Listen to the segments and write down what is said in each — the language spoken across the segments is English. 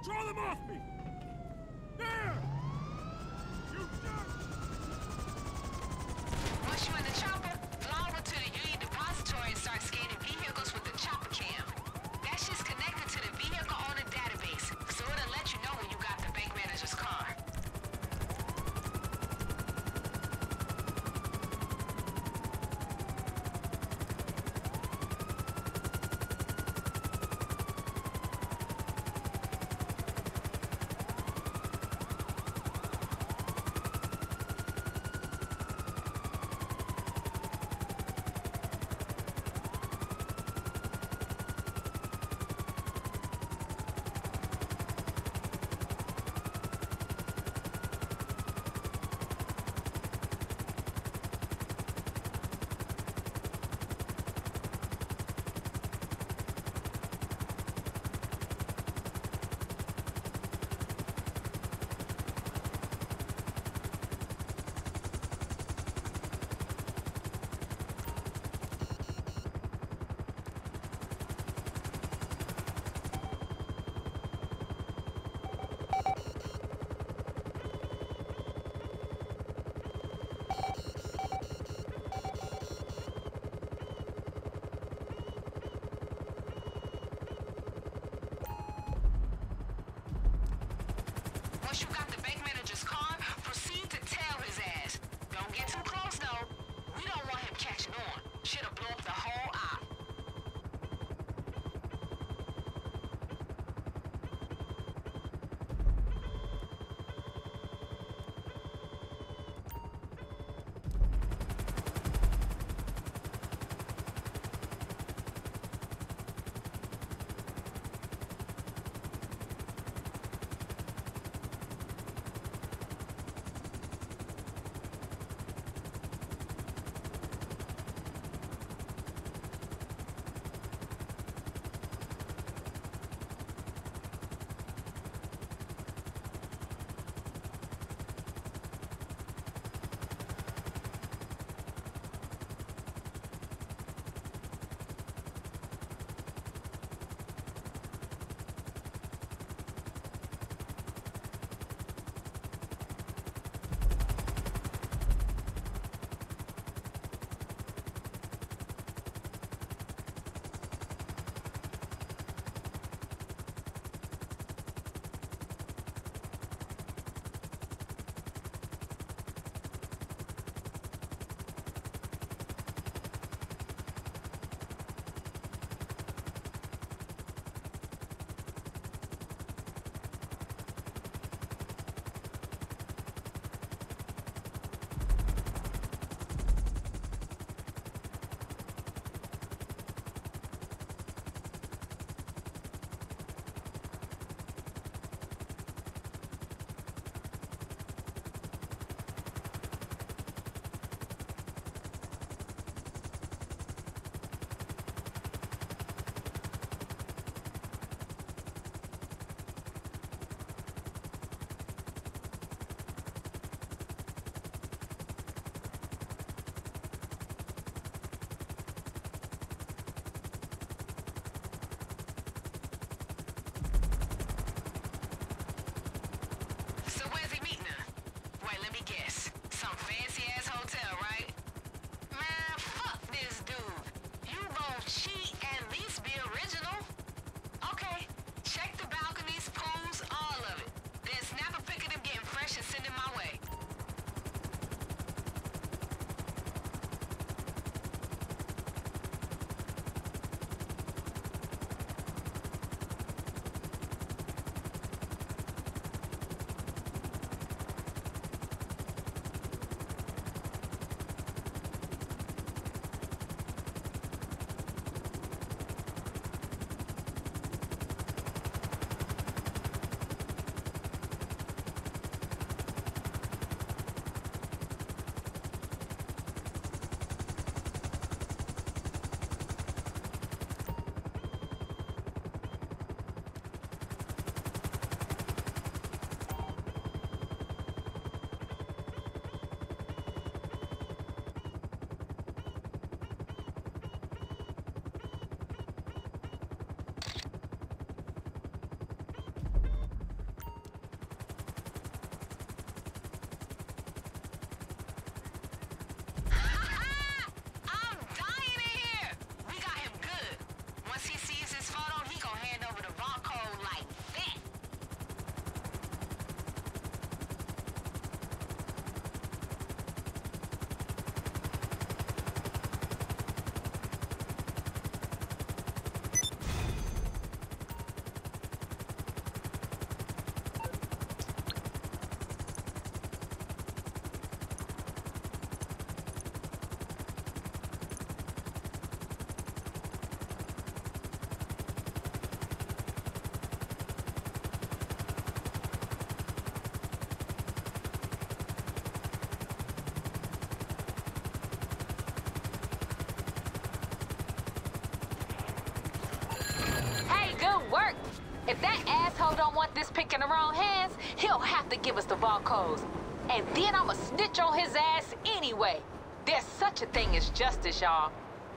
Draw them off me! There! You done! Once you're in the chopper, fly over to the Union Depository and start scanning vehicles with the chopper cam. That shit's connected to the vehicle owner database, so it'll let you know when you got the bank manager's car. Once you got the bank manager's car, proceed to tail his ass. Don't get too close, though. We don't want him catching on. Shit'll blow up the whole op. So where's he meeting her? Wait, let me guess. Some fancy-ass hotel, right? Man, fuck this dude. You both cheat and at least be original. Okay, check the balconies, pools, all of it. Then snap a pic of them getting fresh and send it my way. If that asshole don't want this pick in the wrong hands, he'll have to give us the vault codes. And then I'ma snitch on his ass anyway. There's such a thing as justice, y'all.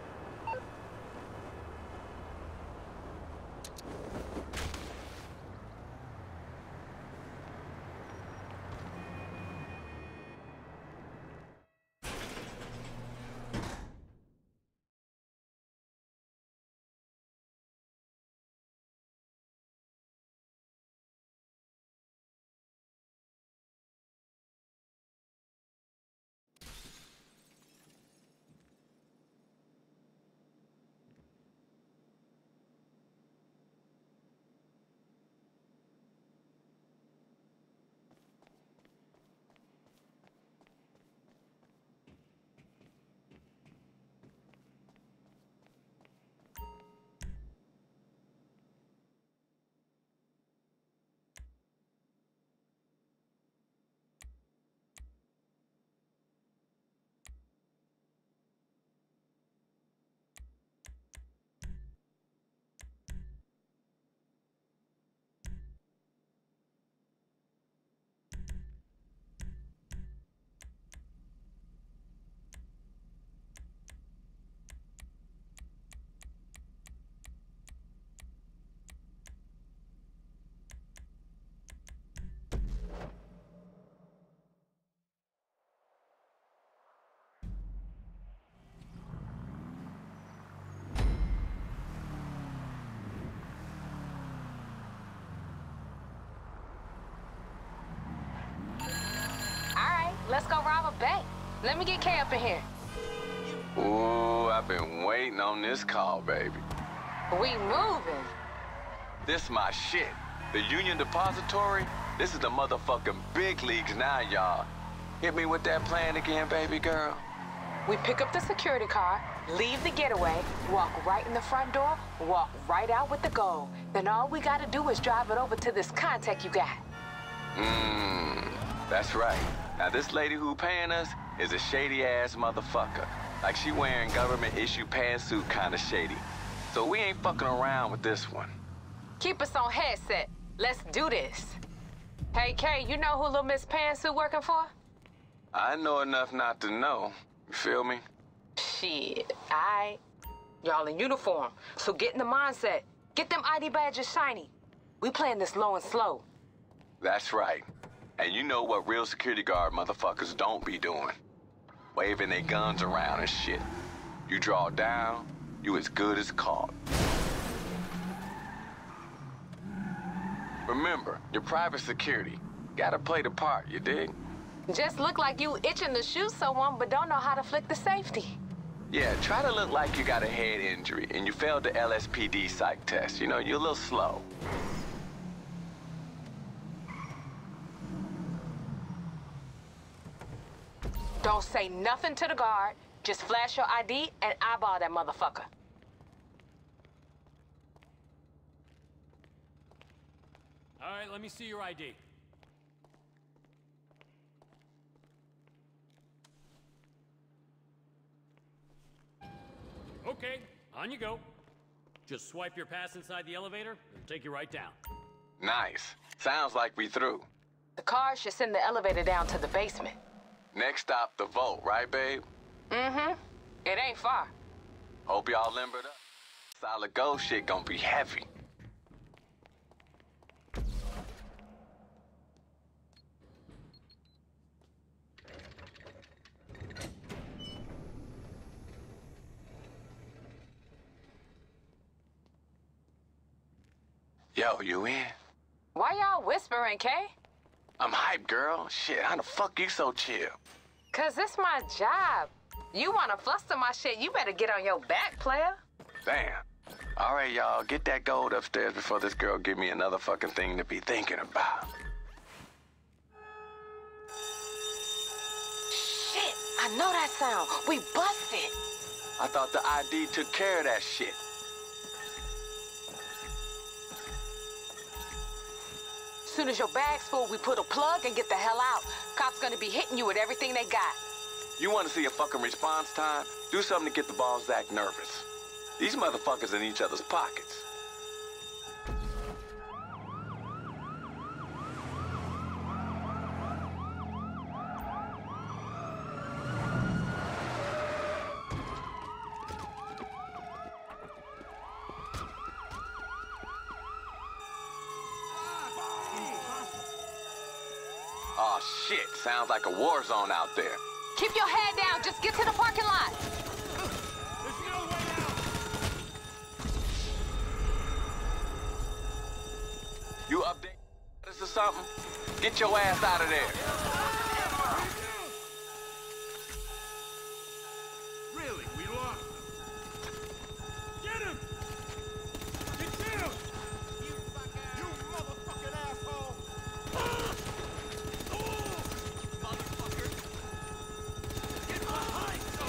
Let's go rob a bank. Let me get Kay up in here. Ooh, I've been waiting on this call, baby. We moving. This my shit. The Union Depository, this is the motherfucking big leagues now, y'all. Hit me with that plan again, baby girl. We pick up the security car, leave the getaway, walk right in the front door, walk right out with the gold. Then all we gotta do is drive it over to this contact you got. That's right. Now this lady who paying us is a shady-ass motherfucker. Like she wearing government-issue pantsuit kinda shady. So we ain't fucking around with this one. Keep us on headset. Let's do this. Hey, Kay, you know who Lil Miss Pantsuit working for? I know enough not to know. You feel me? Shit, aight. Y'all in uniform, so get in the mindset. Get them ID badges shiny. We playing this low and slow. That's right. And you know what real security guard motherfuckers don't be doing. Waving their guns around and shit. You draw down, you as good as caught. Remember, your private security. Gotta play the part, you dig? Just look like you itching to shoot someone, but don't know how to flick the safety. Yeah, try to look like you got a head injury and you failed the LSPD psych test. You know, you're a little slow. Don't say nothing to the guard. Just flash your ID and eyeball that motherfucker. All right, let me see your ID. Okay, on you go. Just swipe your pass inside the elevator, and take you right down. Nice. Sounds like we through. The car should send the elevator down to the basement. Next stop, the vault, right, babe? Mm-hmm. It ain't far. Hope y'all limbered up. Solid gold shit gonna be heavy. Yo, you in? Why y'all whispering, Kay? I'm hyped, girl. Shit, how the fuck you so chill? Cause it's my job. You wanna fluster my shit, you better get on your back, player. Damn. All right, y'all, get that gold upstairs before this girl give me another fucking thing to be thinking about. Shit, I know that sound. We busted. I thought the ID took care of that shit. Soon as your bag's full, we put a plug and get the hell out. Cops gonna be hitting you with everything they got. You want to see a fucking response time? Do something to get the Balzac nervous. These motherfuckers in each other's pockets. Oh, shit. Sounds like a war zone out there. Keep your head down. Just get to the parking lot. There's no way out! You update this or something? Get your ass out of there. Really? We lost him. Get him! Get down! You motherfucking asshole! Motherfucker! Get behind me!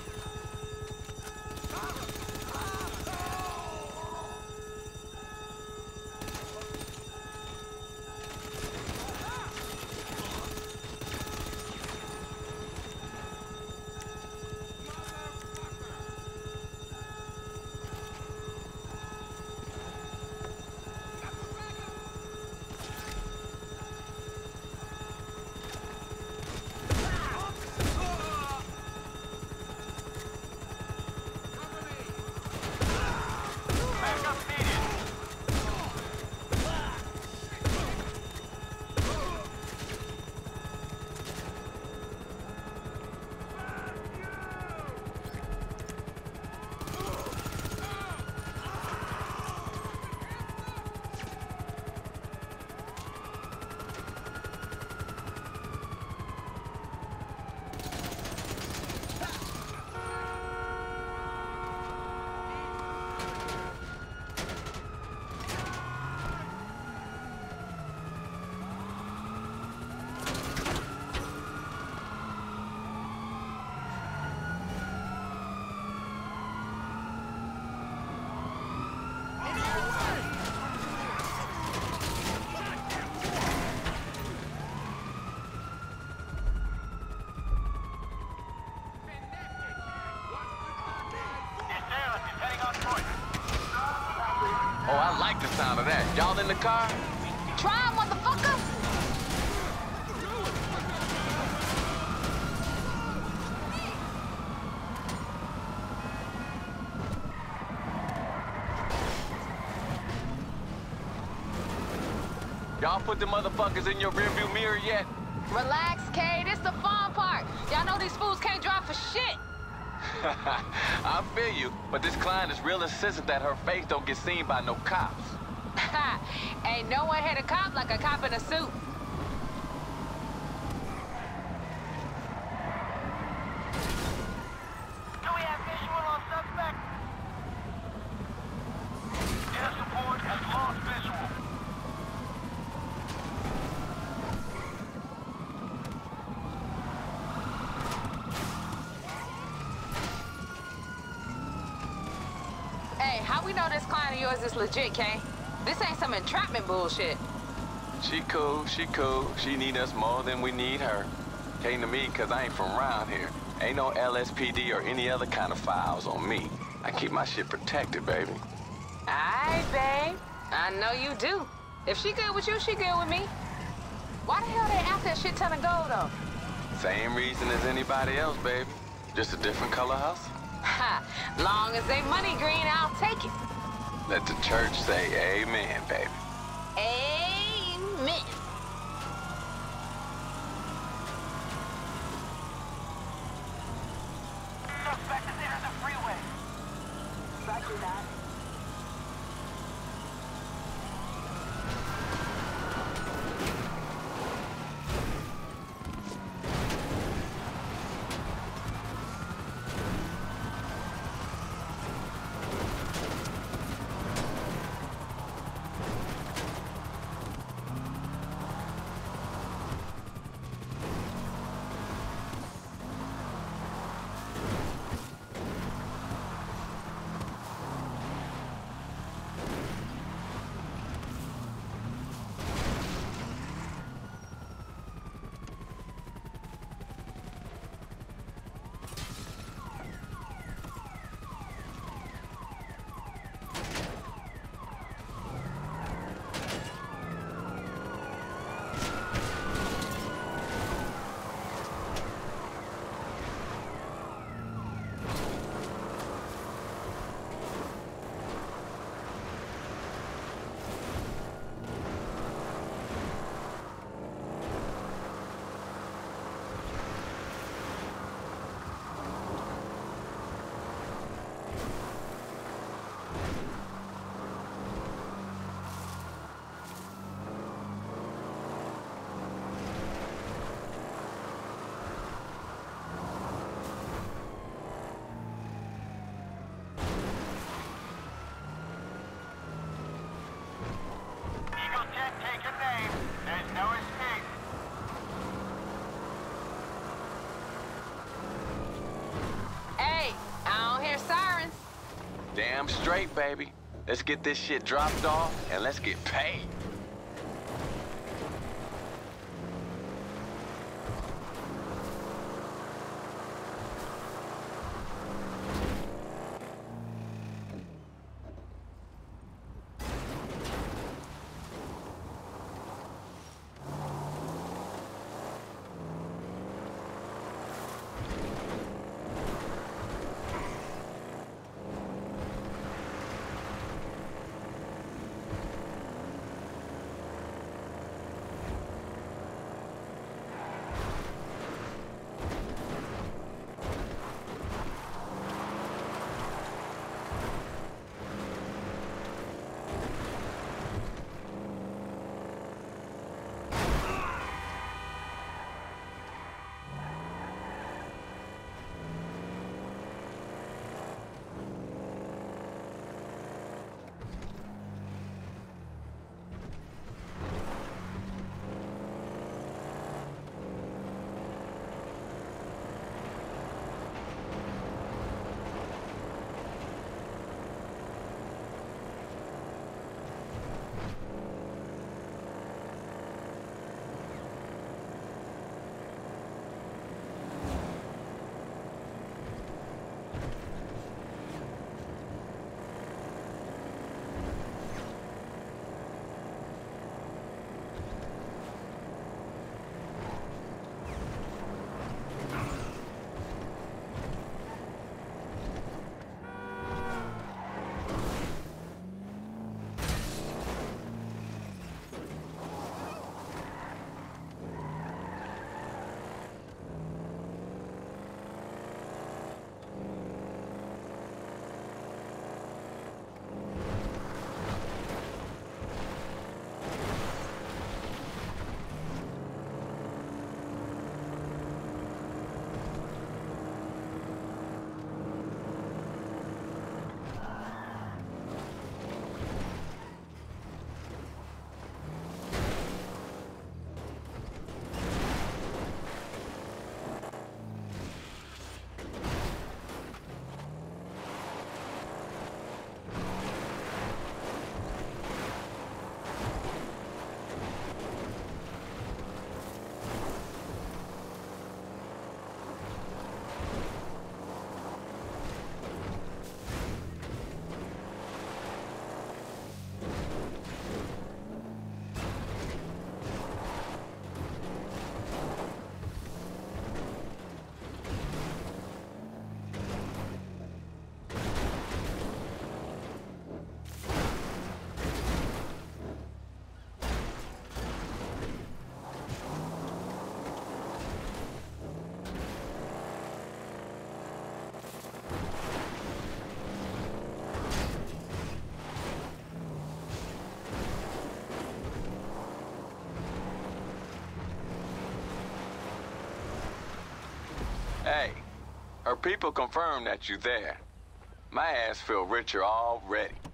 Oh, I like the sound of that. Y'all in the car? Try, motherfucker. Y'all put the motherfuckers in your rearview mirror yet? Relax, Kay. This the fun part. Y'all know these fools can't drive for shit. I feel you, but this client is real insistent that her face don't get seen by no cops. Ain't no one hit a cop like a cop in a suit. Do we have visual on suspect? Air support has lost visual. Hey, how we know this client of yours is legit, Kay? This ain't some entrapment bullshit. She cool, she cool. She need us more than we need her. Came to me cause I ain't from around here. Ain't no LSPD or any other kind of files on me. I keep my shit protected, baby. Aye, babe. I know you do. If she good with you, she good with me. Why the hell they after a shit ton of gold, though? Same reason as anybody else, baby. Just a different color hustle. Ha! Long as they money green, I'll take it. Let the church say amen, baby. Amen. Suspect is near the freeway. Roger that. I'm straight, baby. Let's get this shit dropped off and let's get paid. Hey, her people confirm that you there. My ass feel richer already.